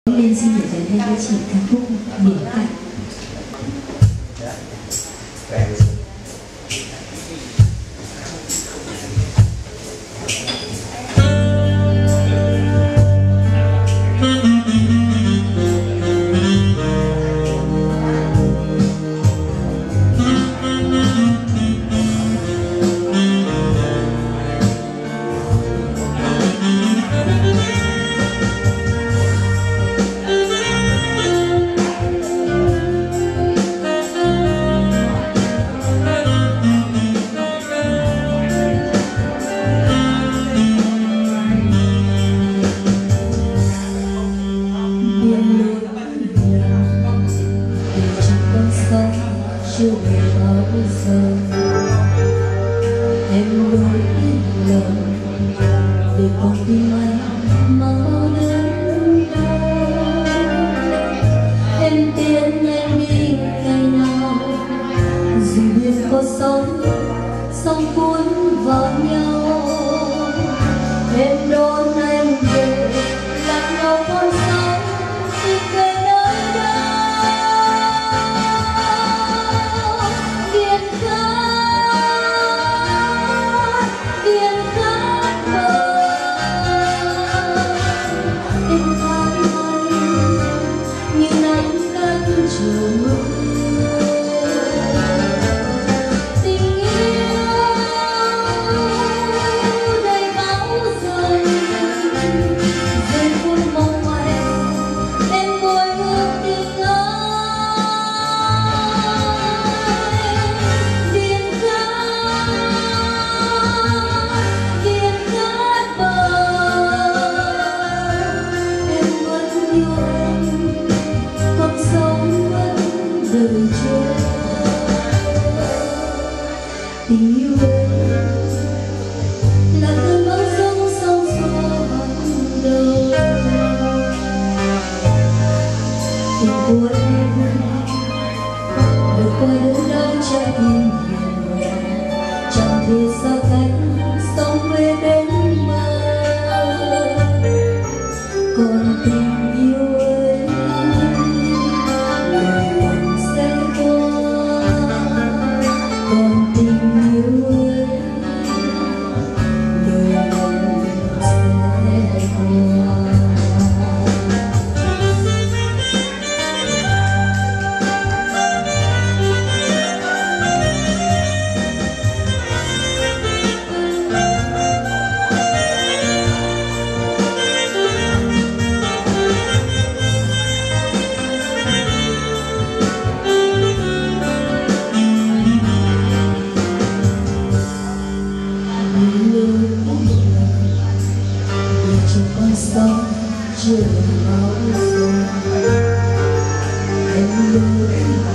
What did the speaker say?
Nên xin được giới thiệu với chị ca khúc Biển Cả. Chưa bao giờ em luôn im lặng để con tim anh mà bao đớn đau. Em tiến em đi ngày nào dù biết có sóng cuốn vào nhau. Em đón anh về lạc nhau con sóng tìm về nơi đâu. Tình yêu là cơn bão giông sóng xô ban đầu. Tình của em vượt qua đớn đau trái tim nhiều, chẳng thể xa cách sống về bên bờ. Còn tình yêu ấy lời còn sẽ qua. Còn tình chưa bao giờ em luôn